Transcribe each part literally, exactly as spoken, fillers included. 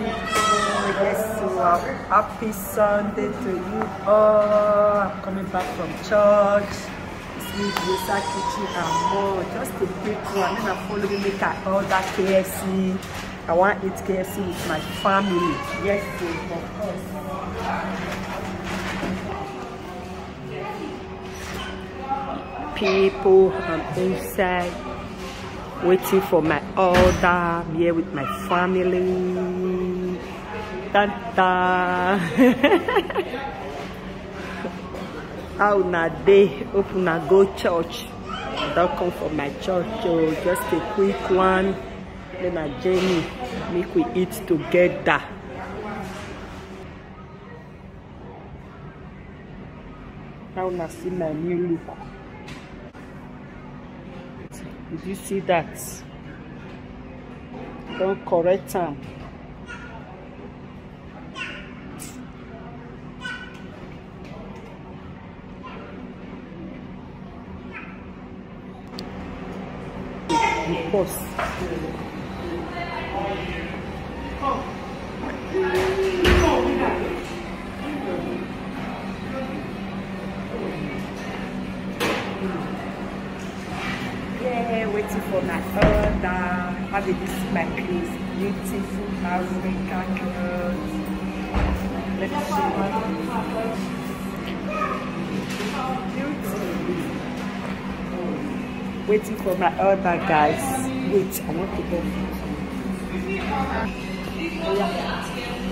Yes, so uh, happy Sunday to you all. I'm coming back from church. It's me, Yosa Kitchen and more. Just a quick one. And I follow me make I order K F C. I want to eat K F C with my family. Yes, so of course. People, I'm inside waiting for my order. I'm here with my family. Da da. How na day? Hope na go church. Don't come for my church. Oh, just a quick one. Then a Jenny make we eat together. How na see my new look? Did you see that? Don't correct them. Pause. Yeah, waiting for my order. How did you see my place? Beautiful African clothes. Let's see. Beautiful. Waiting for my order, guys. Wait, I want to go. Oh, yeah.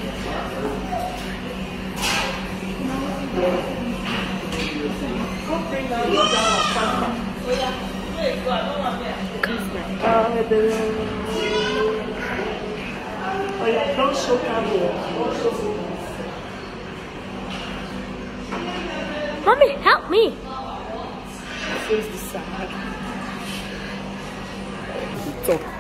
Oh yeah, don't show camera. Don't show. Mommy, help me. Face the side. The top.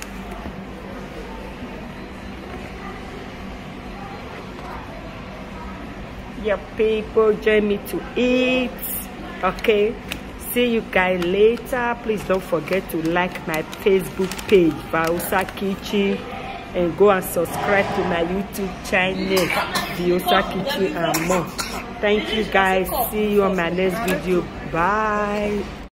Yeah, people, join me to eat. Okay. See you guys later. Please don't forget to like my Facebook page, Yosa Kitchen, and go and subscribe to my YouTube channel, Yosa Kitchen and more. Thank you guys. See you on my next video. Bye.